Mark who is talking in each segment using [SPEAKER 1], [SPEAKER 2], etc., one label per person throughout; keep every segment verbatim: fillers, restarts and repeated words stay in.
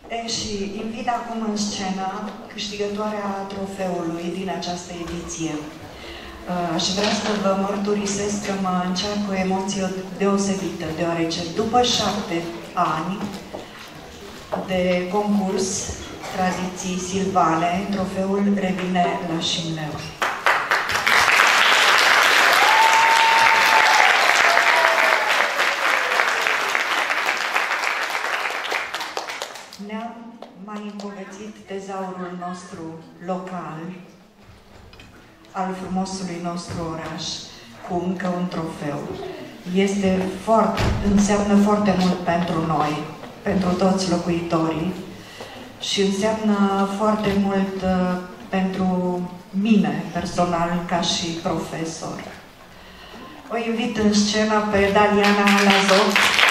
[SPEAKER 1] E, și invit acum în scenă câștigătoarea trofeului din această ediție. Aș vrea să vă mărturisesc că mă încearcă o emoție deosebită, deoarece după șapte ani de concurs, tradiții silvane, trofeul revine la Șimleu. Ne-am mai îmbogățit tezaurul nostru local, al frumosului nostru oraș, cu încă un trofeu. Este foarte, înseamnă foarte mult pentru noi, pentru toți locuitorii, și înseamnă foarte mult uh, pentru mine personal ca și profesor. O invit în scenă pe Daliana Lazov.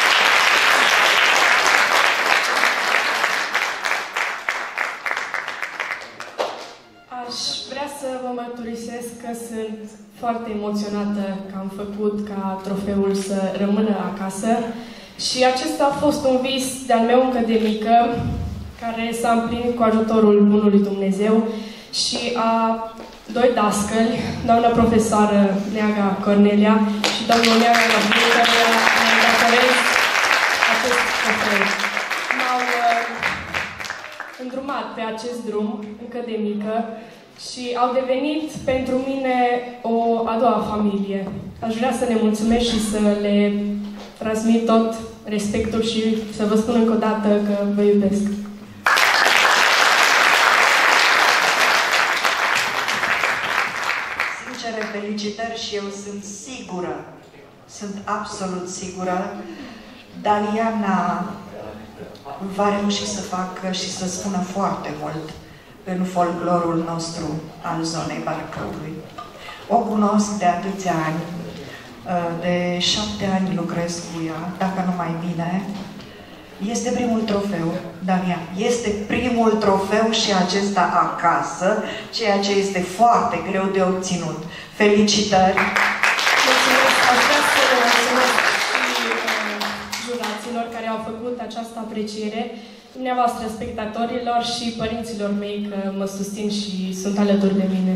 [SPEAKER 2] Aș vrea să vă mărturisesc că sunt foarte emoționată că am făcut ca trofeul să rămână acasă și acesta a fost un vis de-al meu încă de mică, care s-a împlinit cu ajutorul Bunului Dumnezeu și a doi dascăli, doamna profesoară Neaga Cornelia și domnul Neaga Gabriel, care mi-au datorez acest trofeu. M-au uh, îndrumat pe acest drum încă de mică și au devenit pentru mine o a doua familie. Aș vrea să le mulțumesc și să le transmit tot respectul și să vă spun încă o dată că vă iubesc.
[SPEAKER 1] Sincere felicitări și eu sunt sigură, sunt absolut sigură, Daliana va reuși să facă și să spună foarte mult în folclorul nostru al zonei Bacăului. O cunosc de atâția ani, de șapte ani lucrez cu ea, dacă nu mai bine. Este primul trofeu, Damian, este primul trofeu și acesta acasă, ceea ce este foarte greu de obținut. Felicitări!
[SPEAKER 2] Mulțumesc! Aș vrea să le mulțumesc și uh, juraților care au făcut această apreciere, dumneavoastră spectatorilor și părinților mei că mă susțin și sunt alături de mine.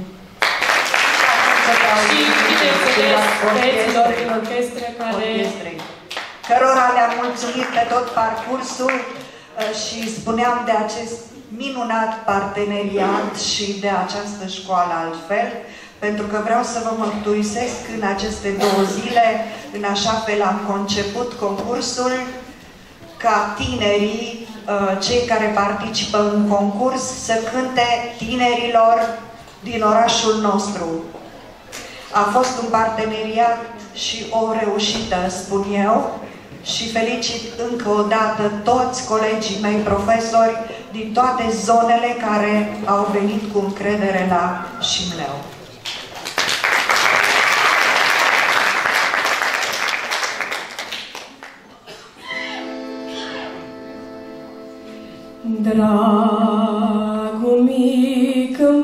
[SPEAKER 2] Și, bineînțeles, băieților din orchestră care...
[SPEAKER 1] cărora le-am mulțumit pe tot parcursul și spuneam de acest minunat parteneriat și de această școală altfel, pentru că vreau să vă mărturisesc în aceste două zile, în așa fel am conceput concursul, ca tinerii, cei care participă în concurs, să cânte tinerilor din orașul nostru. A fost un parteneriat și o reușită, spun eu, și felicit încă o dată toți colegii mei profesori din toate zonele care au venit cu încredere la Șimleu.
[SPEAKER 2] Dragul mic în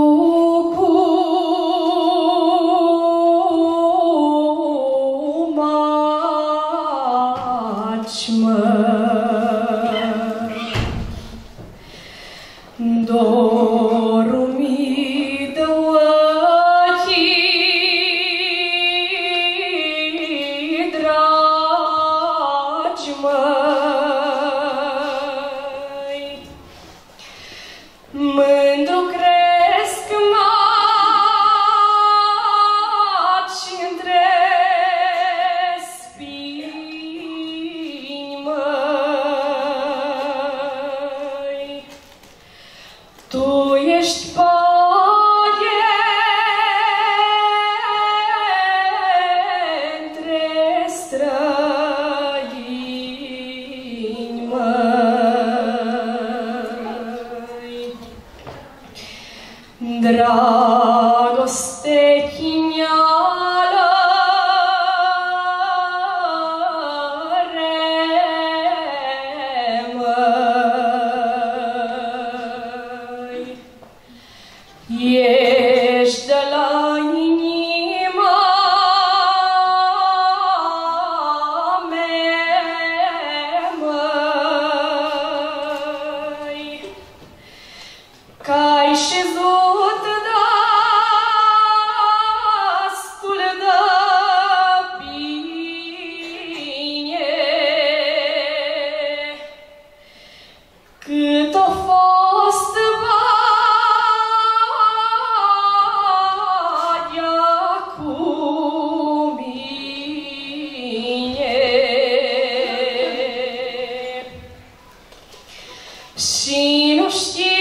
[SPEAKER 2] dorul mi dă ochii dragi, măi, mândru cresc maci între spini, măi. Tu ești paie între străini, măi. Dragoste chineală, măi. șezut dastul de bine, cât a fost Vadea cu mine. Și nu știu